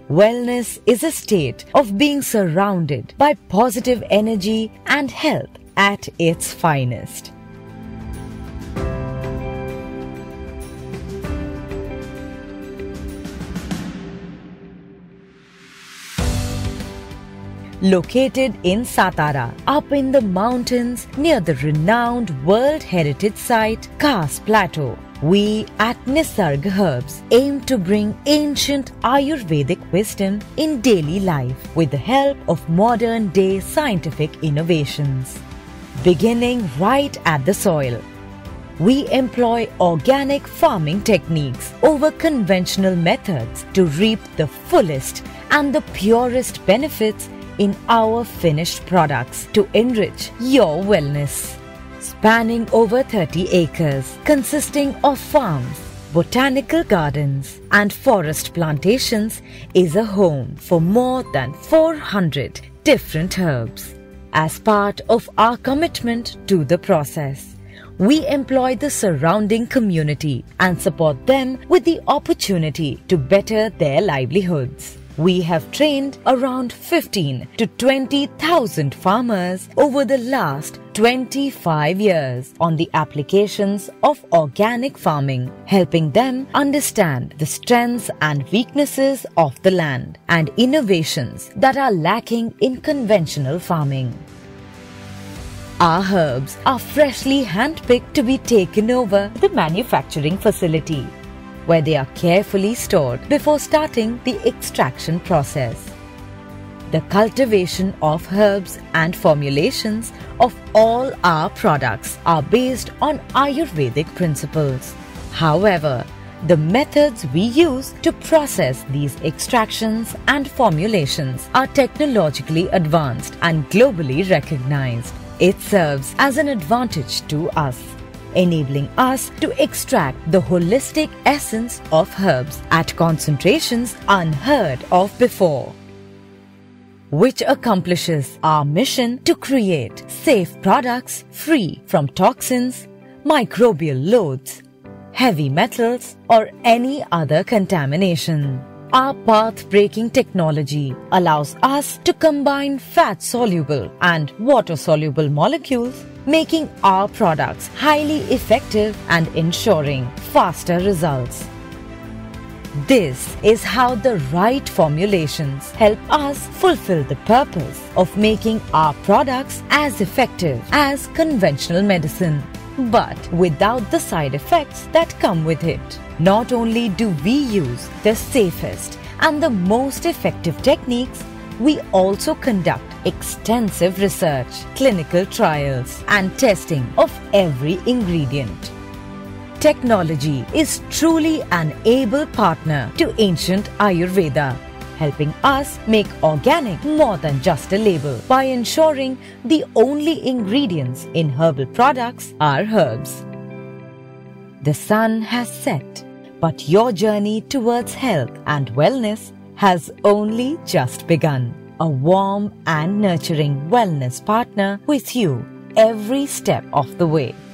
Wellness is a state of being surrounded by positive energy and health at its finest. Located in Satara, up in the mountains near the renowned World Heritage Site Khas Plateau, we at Nisarg Herbs aim to bring ancient Ayurvedic wisdom in daily life with the help of modern-day scientific innovations. Beginning right at the soil, we employ organic farming techniques over conventional methods to reap the fullest and the purest benefits in our finished products to enrich your wellness. Spanning over 30 acres, consisting of farms, botanical gardens and forest plantations, is a home for more than 400 different herbs. As part of our commitment to the process, we employ the surrounding community and support them with the opportunity to better their livelihoods. We have trained around 15 to 20,000 farmers over the last 25 years on the applications of organic farming, helping them understand the strengths and weaknesses of the land and innovations that are lacking in conventional farming. Our herbs are freshly handpicked to be taken over the manufacturing facility, where they are carefully stored before starting the extraction process. The cultivation of herbs and formulations of all our products are based on Ayurvedic principles. However, the methods we use to process these extractions and formulations are technologically advanced and globally recognized. It serves as an advantage to us, enabling us to extract the holistic essence of herbs at concentrations unheard of before, which accomplishes our mission to create safe products free from toxins, microbial loads, heavy metals or any other contamination. Our path-breaking technology allows us to combine fat-soluble and water-soluble molecules, making our products highly effective and ensuring faster results. This is how the right formulations help us fulfill the purpose of making our products as effective as conventional medicine, but without the side effects that come with it. Not only do we use the safest and the most effective techniques, we also conduct extensive research, clinical trials, and testing of every ingredient. Technology is truly an able partner to ancient Ayurveda, helping us make organic more than just a label by ensuring the only ingredients in herbal products are herbs. The sun has set, but your journey towards health and wellness has only just begun. A warm and nurturing wellness partner with you every step of the way.